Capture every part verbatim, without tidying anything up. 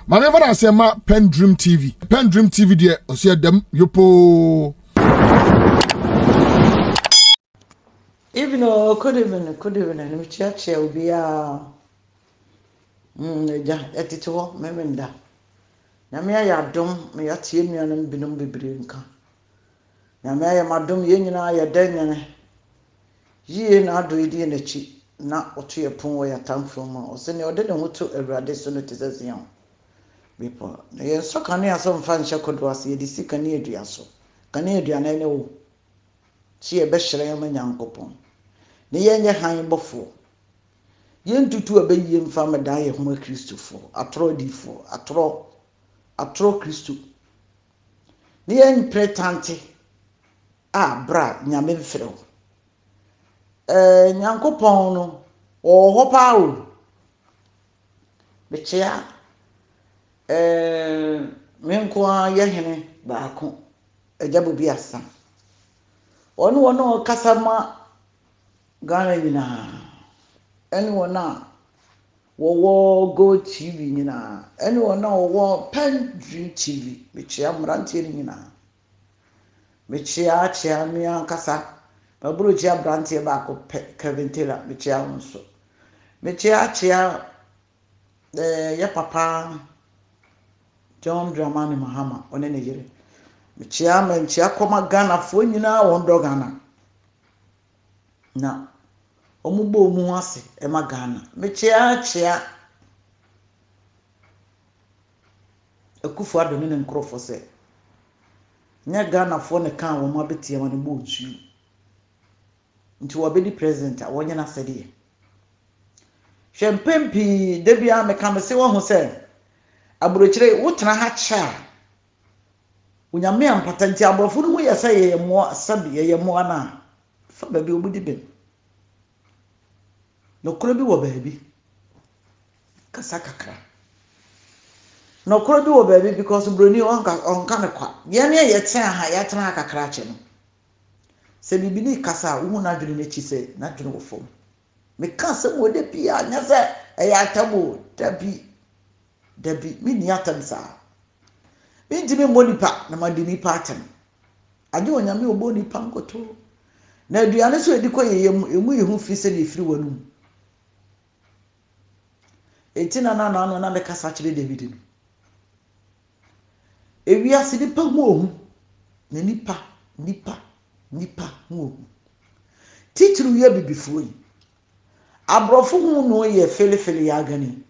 Ma me fana say ma PENDREAM T V. PENDREAM T V there o say dem yopo. Even oh, could even could even and which church will be a mm at it all, memenda. Namia ya dom, me at union and binum bibrinka. Namia madum yenina ya denyan. Ye na do it in a cheat, not what to your pon where your tongue from, or send your dinner to a radisson to the young. People, they so can hear some fan shackled was ye the sick and near Diaso. Canadian any o. See a best shame and young coupon. The young hang before. Yen to two a baby and farmer die of my Christopher, a tro di for, a tro, a tro Christo. The young pretante. Ah, bra, nyamin fro. Eh, nyanko pono, or hopao. The chair. Eh, menkwa yehene baako ejabu biasa onu wono kasama Ghana nyina eni wona wowo Go T V nyina eni wona wowo PENDREAM T V mechia mrantie nyina mechia chia mia kasa baburu chia brantie baako Kevin Taylor mechia nso mechia chia eh ya papa John Dramani Mahama one ne yire mechia menchia koma Ghana fo nyina wondo Ghana na omugbo omu ase e ma Ghana mechia chia ekufu ado ne nkrofo se nya Ghana fo ne kan wo ma betie ma ne bo otu nti wo be di president a wonya na sede hwempempi de bia me kan se wo ho se abrochire wotena ha cha unyame ampatanti abrofo no ye say ye mo sabi ye mo na fa ba bi obudi ben no kro bi wo ba bi kasa kakra no kro bi wo ba bi because broni on ka on ka ne kwa ye ne ye ten ha ye ten ha kakra che no se bibi ni kasa wo na dwene ne chi se na dwene wo fom me kan se mo de pia nya se e ya tabo tabi Debbie, me niatam sa. Me ntimi monipa na madi nipa atam. Ade onyame obo nipa nkoto. Na aduane so edi koye emu yehu fi se na efiri wanum. Etina na na na na me kasa kire David no. Ewi ase nipa hu ohu. Na nipa, nipa, nipa hu ohu. Titru ye bibifo yi. Abrofo hu no ye fele fele ya gani.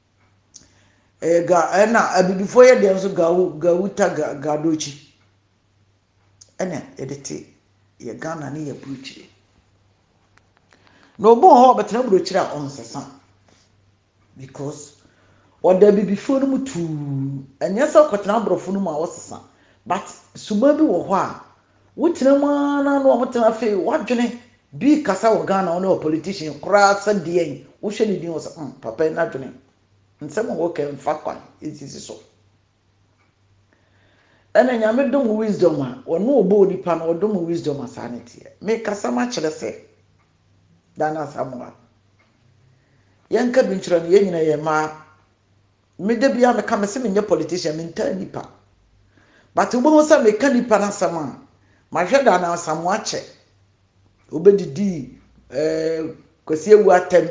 Ega na abibifo ye dem so gawu gawuta gadochi ene edete ye Ghana ne ye bruchire no bo ho betena bruchire a onsesa because oda bibifo no mutu enye so kwetena brofo no ma wosesa but suma bi wo ho a wotena ma na no wotena fe wadwene bi kasa wo Ghana one o politician kra sa de wo hwe ne din wo sa papa na dwene nsemo wo ke mfa kwan ezisi so ena nyame dom wisdom a wono obo nipa na odom wisdom asanete me kasa ma kire se dana Asamoah yanka binchiro ne yenyina ye ma me de bia me ka me se me nye politician me nta nipa but wo ho sa me ka nipa na sama ma hwe dana Asamoah che obedidi eh kwasi ewu atem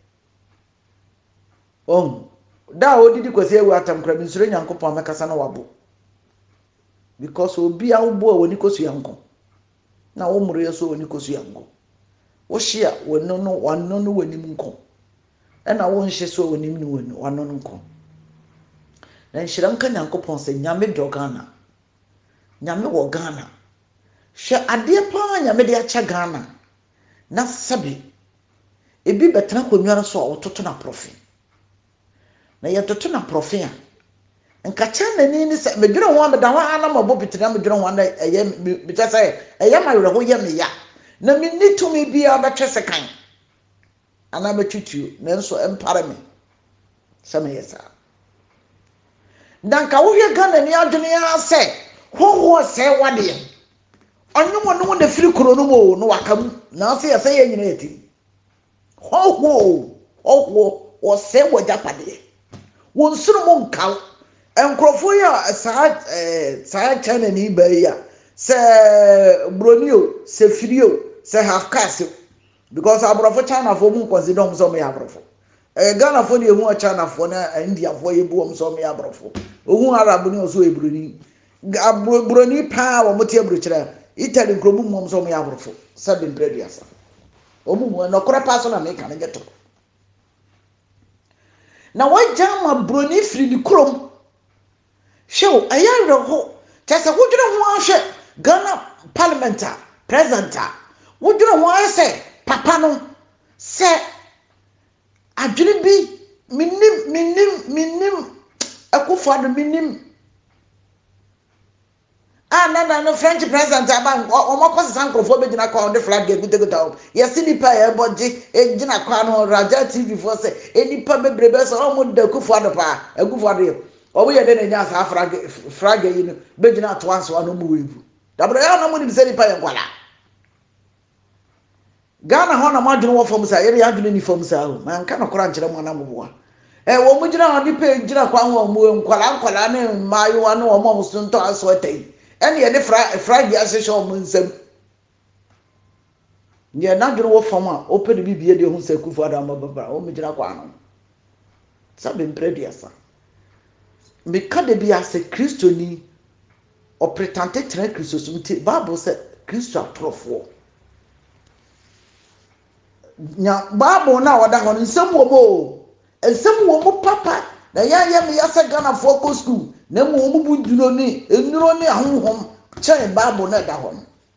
on da odidi kwasi ewu atam kra bi nsure nyankopon mekasa na wabo because obi a wo a woni kosu yanko na wo mure so woni kosu yanko wo hia wonno no wanno no woni nko e na wo nhye so woni ni woni wanno no nko na nhira nka nyankopon se nyame do Ghana nyame wo Ghana hwe ade pa nyame de acha Ghana na sabi ebi betena konwara so a wototo na profi na ye toto na profi a nka cha na ni ni se medwere ho ameda ho ana mabo bitina medwere ho ana eye bita se eye mayore ho ye me ya na me ni tumi bia betwese kan ana betwutu na nso empare me se me yesa danka wo hwe Ghana ni adwene ya se ho ho se wade onu mo no na firi kuro no mo no wakam na se yesa ye nyina yeti ho ho ho ho o se wo japade won suru mo nkaw enkrofo ya saa eh saa chana ni ba ya se bronio se frio se half caste because abrofo China fo mu consider om so me abrofo eh Ghana fo de hu China fo na India fo ye bu om so me abrofo ohun Arab ni so ebroni broni pa wo mote ebro kire Italy nkrobu mu om so me abrofo seven previous omu mu no kora pa so na me kan geto na wajama broni firi ni krom show aya reho tese wodwene ho ahwe Ghana parliamenta presidenta wodwene ho ase papa no se adwene bi minim minim minim akufado minim ah na na no French president aba o mo kwese sankrofo be gina kwa on the flag ge gute gute o yes nipa e boje e gina kwa no Raja T V for say e nipa bebrebe so o mo da akufado pa akufado o we de na nya sa flag flag yi no be gina to anso no mu webu dabra ya na mo ni se nipa e kwala Ghana ho na madwene wo fam sa yere ya dwene ni fam sa o man ka no kora nkere mo na moboa eh wo mu gina on nipa gina kwa ho mu nkwala nkwala ne mayo ane wo mo so nto aso atai ene ye ne fra fra gi asehye o mu nsam ye na dwene wo fam a o pede bibie de hu sa kufu adam babara o mu gina kwa no sabe mpredi asa me ka de bia se Kristo ni o pretente tre Kristo so mti Bible se Kristo atrofo nya Bible na wada ho nsam wo mo nsam wo mo papa na ya ya me ya se Ghana for school na mo wo bu duro ni enuro ni ahonhom chen Bible na da ho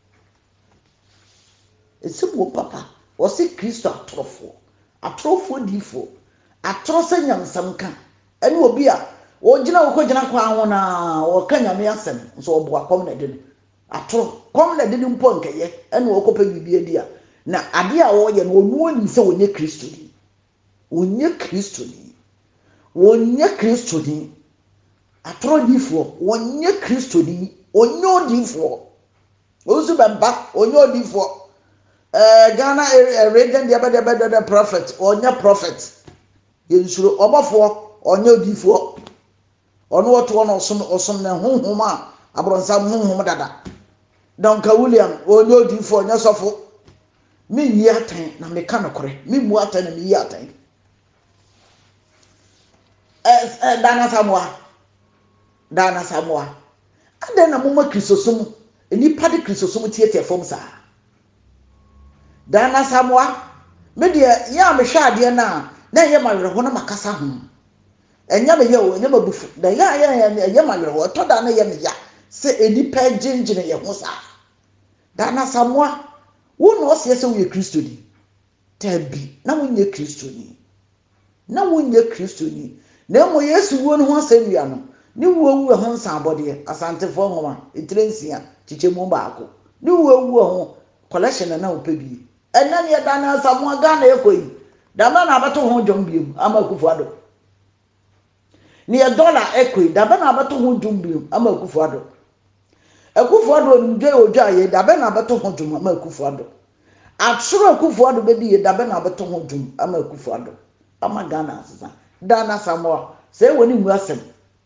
nsam wo papa o se Kristo atrofo atrofo difo atrosa nyansam kan ene obi a o gina wo ko gina kwa ho na o ka nyame asem so obo akom na de atro kom na de mpo nkeye ene wo ko pa bibie dia na ade a wo ye no onu ni se wonye Kristo ni wonye Kristo ni wonye Kristo ni atro difo wonye Kristo ni onye odifo ozu bamba onye odifo eh Ghana region dia be be the prophet onye prophet ye nsuro obofo onye odifo ono woto no osom osom na honhom a abronsa honhom dada Donka William onye odifo onye sofo me yi atan na me ka nokore me mu atan na me yi atan eh eh dana Asamoah dana Asamoah ade na mo ma Kristosum eni pade Kristosum tietie fom sa dana Asamoah me de ya me hwa ade na na ye ma werho na makasa ho enya me ye o enya ma bufu da ya ya ye ma werho to da na ye me ya se eni pa ginjine ye ho sa dana Asamoah wo no se se wo ye Kristo ni tabi na wo nye Kristo ni na wo nye Kristo ni na mo Yesu wo no ho asɛnua no ni wo wu ho nsabode asantefo homa etrensia chichemu baako ni wo wu ho collection na wo pebi ɛna ne da na Asamoah Ghana ekoyi da ba na abato ho dwom biem ama kufu ado ni e dollar ekoyi da ba na abato ho dwom biem ama kufu ado akufu ado ndwe odwa ye da ba na abato ho dwom ama kufu ado atsoro akufu ado be di ye da ba na abato ho dwom ama kufu ado ama Ghana asesa dana Asamoah se woni mu asem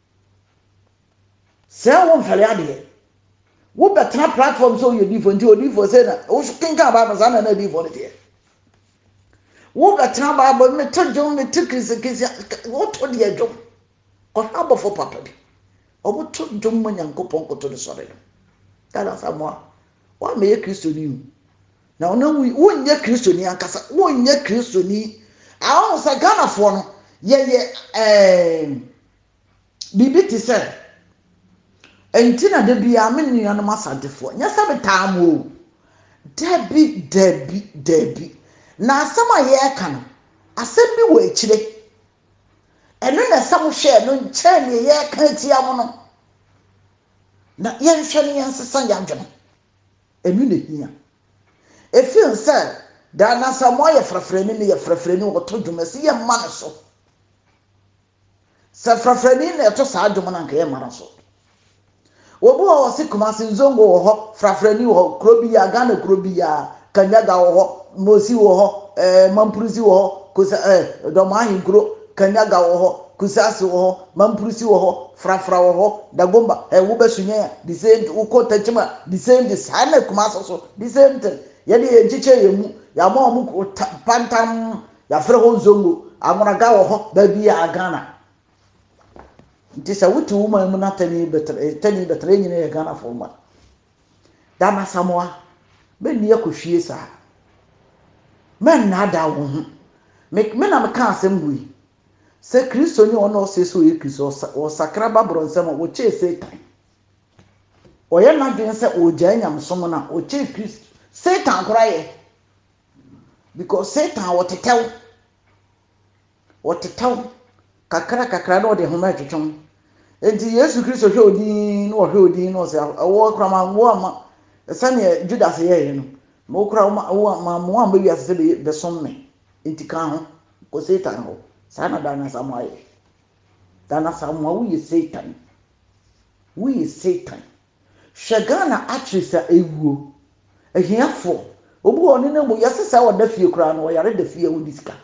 se won fere ade wo betra platform so you difo nti odifo se na wo kinka ba ba sana na difo ne tie wo betra ba ba me to jom me to kisi kisi wo to de jom ko habo fo papa bi obo to jom manyankopon ko to de sore dana Asamoah wa me ye Kristo ni na ona wo nye Kristo ni ankasa wo nye Kristo ni a o sa Ghana fo no ye ye eh bibi ti se entina de bia me nua no masantefo nya sa betam o debi debi debi na asama ye ka no asem bi wo ekire eno na sam hwe no nche ne ye ka tia mo no na ye hwe ne nsesa ya dwene enu ne hia e feel say da na Asamoah ye frafrani ne ye frafrani wo to dwumasi ye ma ne so sa frafrani ne to sa dwuma na nka ye ma na so obu o se Kumasi Nzongo wo ho frafrani wo krobi ya Ghana krobi ya Kanyaga wo ho Mosi wo ho eh Mampuruzi wo ho ko se eh do ma hin kro Kanyaga wo ho kusasi wo ho mampurusi wo ho frafra wo ho dagomba e wo besunya the same wo ko tachima the same the same kuma so the same thing ye de enchiche yemu ya ma mu pantam ya frɛ ho zongo amonaga wo ho da bi ya Ghana nti sa wuti wo ma mu na tani betre tani betre nyine ya Ghana fo ma dana Asamoah be ni akohwie sa men na da wo ho me me na me ka asem bui se Kristo ni ono se so ye Kristo o sakra babro nsem o che Satan o ye na dwen se o gya nyamsom na o che Kristo Satan kora ye because Satan what tetew what tetew kakra kakra no de homa twetwon enti Yesu Kristo hwe odin no hwe odin no se awo kra ma wo ama sane Judas ye ye no mo kra wo ma mo am be wiase be be somme enti kan ho ko Satan ho sana dana Asamoah dana Asamoah we Satan we Satan shagana atrisa ewuo ehiafo obu oni na mo yasesa wada fie kra no yare da fie wodi sika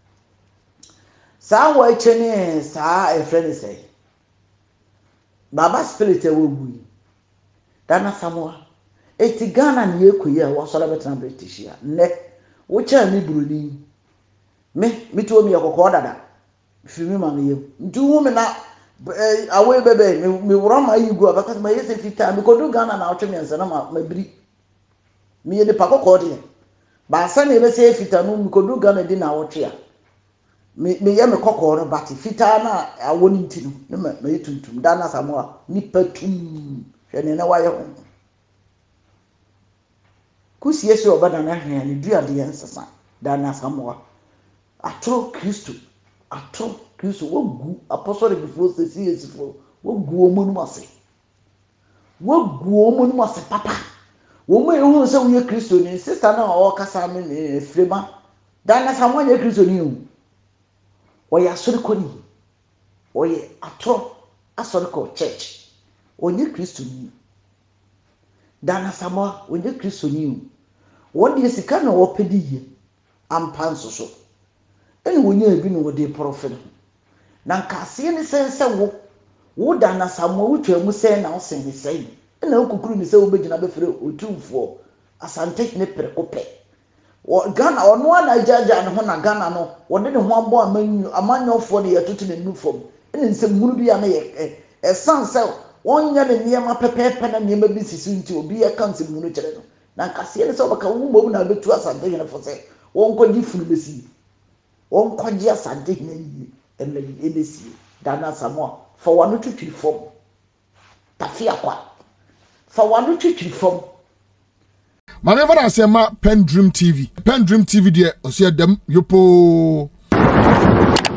sa wo echene sa e friend say baba spirit e wo bui dana Asamoah eti Ghana ne ekoyi a wo sora betena British ya ne wo cha ni buroni me mituo mi yakoko dada fimi ma ne yem ntu hu me na awe bebe me wura ma yigu abaka ma yese fita me kodu Ghana na otwe mensa na ma biri me ye ne pakoko de ba sa na ebe se fita no me kodu Ghana di na otwe a me me ye me kokoro bati fita na awo ni ntinu ne ma me tuntum dana Asamoah ni patum hwe ne na waye ho kusi yesi obada na hwe ne dua de ensesa dana Asamoah atro Kristo atro Kristo wogu apostle before say yes for wogu omunum ase wogu omunum ase papa wo mo ehun se wo ye Kristo ni sister na o kasa me ne frema dana Asamoah ye Kristo ni o o ya soriko ni o ye atro asoriko church o ye Kristo ni dana Asamoah o ye Kristo ni o wo de sika na wo pedi ye ampa nso so eni wonya ebi no de prophet na nkase ni sense wo wo dana Asamoah wutwa mu sen na wo sen ni sen ena okukuru ni se wo begina be fere otumfo asante ne prekope wo Ghana ono ana jaja ne ho na Ghana no wo de ne ho abo amanyu amanyofo ne yatoto ne nufom ena nse munu bi ya na ye e sanse wonya ne niema pepepe na niema bi sisi nti obi ya kanse munu kire no na nkase ni se obaka wo mom na betu asante ne fo se won kwaji funu besi won kwaji asante ne yi ena yi edesi dana Asamoah for one twitwi fom tafia kwa for one twitwi fom Mane fana asema PENDREAM T V PENDREAM T V de osia dem yopo